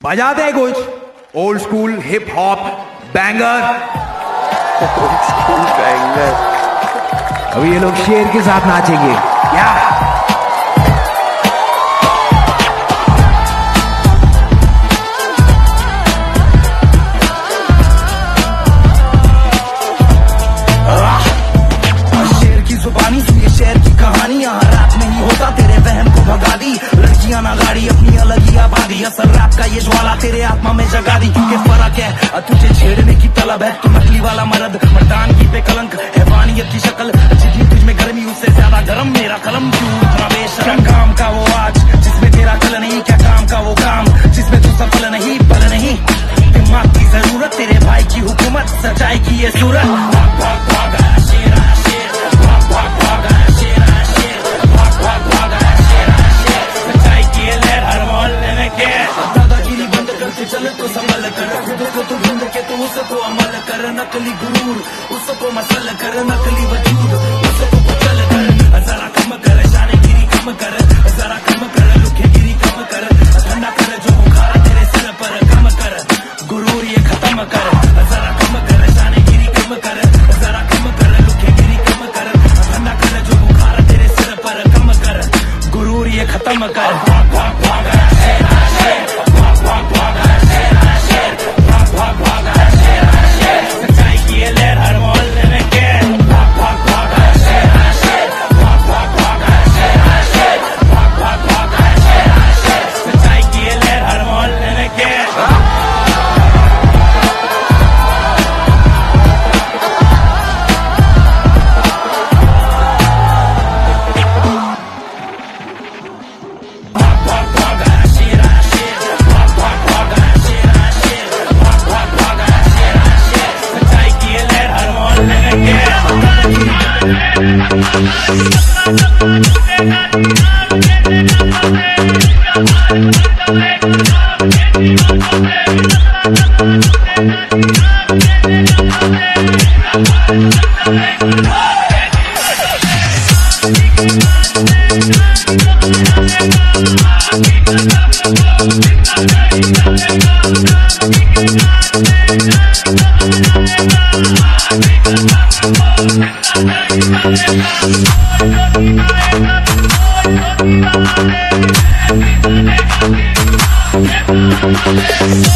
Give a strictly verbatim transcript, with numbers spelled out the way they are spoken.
बजा दे कुछ old school hip hop banger. Old school banger. अभी ये लोग शेर के साथ नाचेंगे क्या? सुनिए शेर की कहानी, यहाँ रात नहीं होता तेरे वहम को भगा दी। लड़कियां ना गाड़ी अपनी अलग ही आबादी, असर रात का ये ज्वाला तेरे आत्मा में जगा दी। क्योंकि फर्क है तुझे छेड़ने की तलब है, तू नकली वाला मर्द मर्दानगी पे कलंक हैवानियत की शक्ल। जितनी तुझ में गर्मी उससे ज्यादा गर्म मेरा कलम। तू इतना बेशरम काम का वो आज जिसमें तेरा कल नहीं, क्या काम का वो काम जिसमें तू सफल नहीं बल नहीं। दिमाग की जरूरत तेरे भाई की हुकूमत, सच्चाई की ये सूरत। भाग भाग भाग शेरा शेर, भाग भाग भाग शेरा शेर, भाग भाग भाग शेरा शेर। सच्चाई की ये लहर हर मोहल्ले में के। दादागिरी बंद करके चल तो संभल कर, खुद को तू ढूंढ के तू उसको अमल कर। नकली गुरूर उसको मसल कर, नकली वजूद उसको कुचल कर। जरा कम कर शानेगिरी कम कर, जरा कम कर लुखेगिरी कम कर। ठंडा कर जो बुखार तेरे सिर पर कम कर, गुरूर ये खत्म कर। जरा कम कर शानेगिरी कम कर, जरा कम कर लुखेगिरी कम कर। ठंडा कर जो बुखार तेरे सिर पर कम कर, गुरूर ये खत्म कर। भाग भाग भाग शेरा शेर, भाग भाग भाग शेरा शेर, भाग भाग भाग शेरा शेर। सच्चाई की ये लहर हर मोहल्ले में के। भाग भाग भाग शेरा शेर, भाग भाग भाग शेरा शेर, भाग भाग भाग शेरा शेर। सच्चाई की ये लहर हर मोहल्ले में के। Yeah.